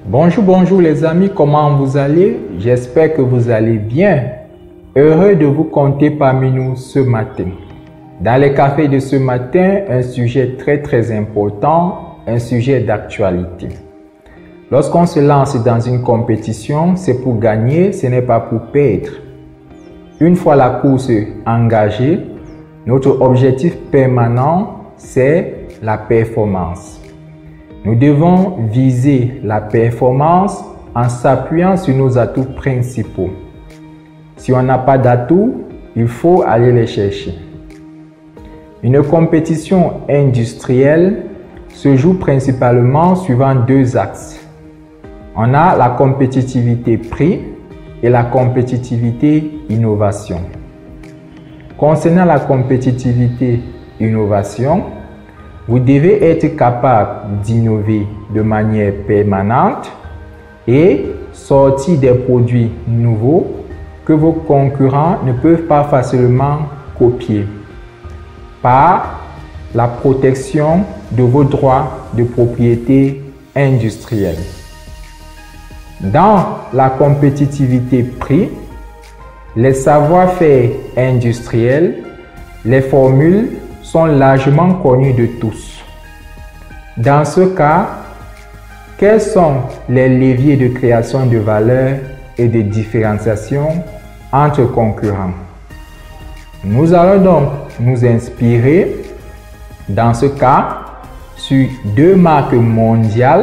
Bonjour les amis, comment vous allez? J'espère que vous allez bien. Heureux de vous compter parmi nous ce matin. Dans les cafés de ce matin, un sujet très important, un sujet d'actualité. Lorsqu'on se lance dans une compétition, c'est pour gagner, ce n'est pas pour perdre. Une fois la course engagée, notre objectif permanent, c'est la performance. Nous devons viser la performance en s'appuyant sur nos atouts principaux. Si on n'a pas d'atouts, il faut aller les chercher. Une compétition industrielle se joue principalement suivant deux axes. On a la compétitivité prix et la compétitivité innovation. Concernant la compétitivité innovation, vous devez être capable d'innover de manière permanente et sortir des produits nouveaux que vos concurrents ne peuvent pas facilement copier par la protection de vos droits de propriété industrielle. Dans la compétitivité prix, les savoir-faire industriels, les formules sont largement connues de tous. Dans ce cas, quels sont les leviers de création de valeur et de différenciation entre concurrents? Nous allons donc nous inspirer, dans ce cas, sur deux marques mondiales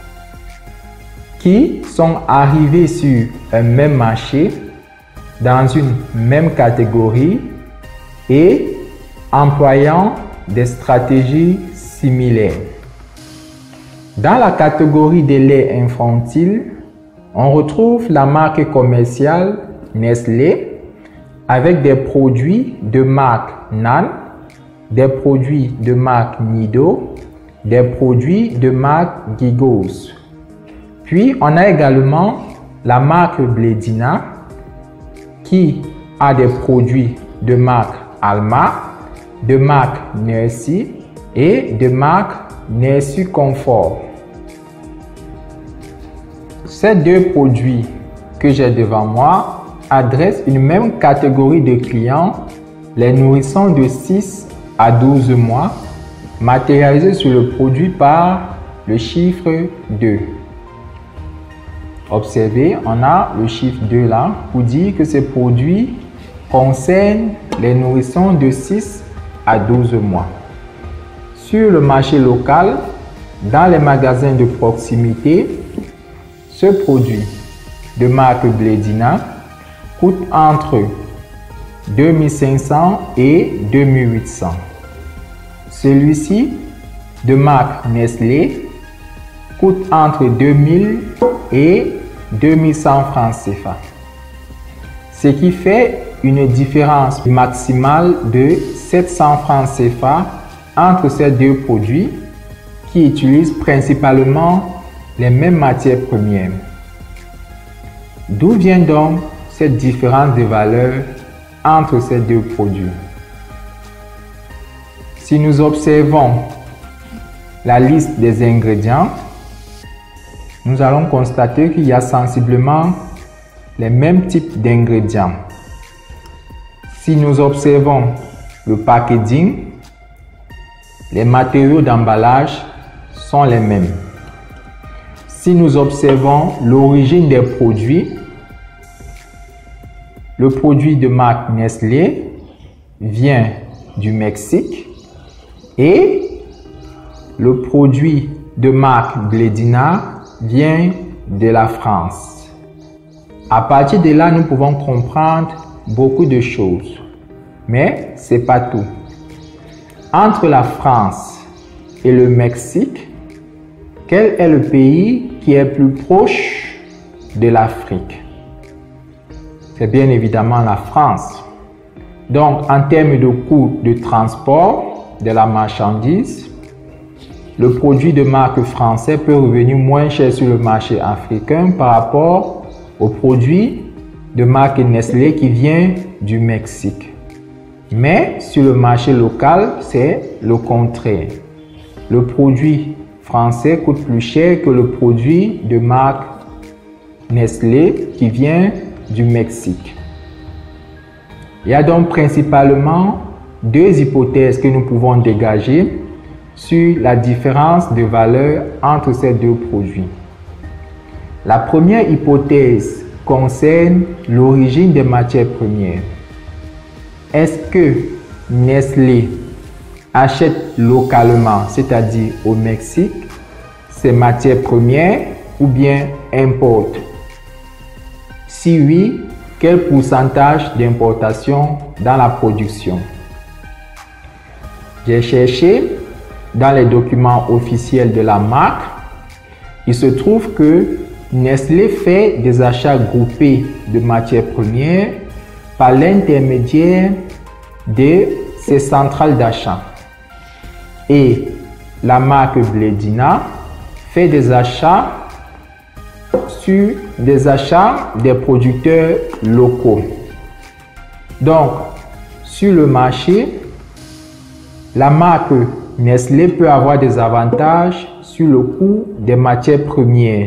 qui sont arrivées sur un même marché, dans une même catégorie et employant des stratégies similaires. Dans la catégorie des laits infantiles, on retrouve la marque commerciale Nestlé avec des produits de marque Nan, des produits de marque Nido, des produits de marque Gigos. Puis on a également la marque Blédina qui a des produits de marque Alma, de marque Nercy et de marque Nercy Confort. Ces deux produits que j'ai devant moi adressent une même catégorie de clients, les nourrissons de 6 à 12 mois, matérialisés sur le produit par le chiffre 2. Observez, on a le chiffre 2 là pour dire que ces produits concernent les nourrissons de 6 à 12 mois. Sur le marché local, dans les magasins de proximité, ce produit de marque Blédina coûte entre 2500 et 2800. Celui-ci de marque Nestlé coûte entre 2000 et 2100 francs CFA. Ce qui fait une différence maximale de 700 francs CFA entre ces deux produits qui utilisent principalement les mêmes matières premières. D'où vient donc cette différence de valeur entre ces deux produits? Si nous observons la liste des ingrédients, nous allons constater qu'il y a sensiblement les mêmes types d'ingrédients. Si nous observons le packaging, les matériaux d'emballage sont les mêmes. Si nous observons l'origine des produits, le produit de marque Nestlé vient du Mexique et le produit de marque Blédina vient de la France. À partir de là, nous pouvons comprendre beaucoup de choses, mais ce n'est pas tout. Entre la France et le Mexique, quel est le pays qui est plus proche de l'Afrique? C'est bien évidemment la France. Donc, en termes de coût de transport de la marchandise, le produit de marque français peut revenir moins cher sur le marché africain par rapport au produit de marque Nestlé qui vient du Mexique. Mais sur le marché local, c'est le contraire. Le produit français coûte plus cher que le produit de marque Nestlé qui vient du Mexique. Il y a donc principalement deux hypothèses que nous pouvons dégager sur la différence de valeur entre ces deux produits. La première hypothèse concerne l'origine des matières premières. Est-ce que Nestlé achète localement, c'est-à-dire au Mexique, ces matières premières ou bien importe? Si oui, quel pourcentage d'importation dans la production? J'ai cherché dans les documents officiels de la marque. Il se trouve que Nestlé fait des achats groupés de matières premières par l'intermédiaire de ses centrales d'achat. Et la marque Blédina fait des achats des producteurs locaux. Donc, sur le marché, la marque Nestlé peut avoir des avantages sur le coût des matières premières.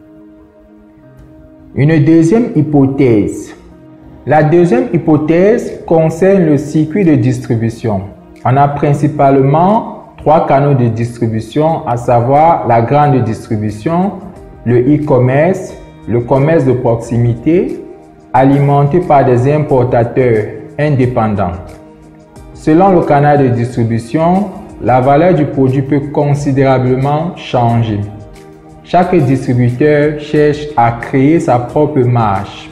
Une deuxième hypothèse. La deuxième hypothèse concerne le circuit de distribution. On a principalement trois canaux de distribution, à savoir la grande distribution, le e-commerce, le commerce de proximité, alimenté par des importateurs indépendants. Selon le canal de distribution, la valeur du produit peut considérablement changer. Chaque distributeur cherche à créer sa propre marge.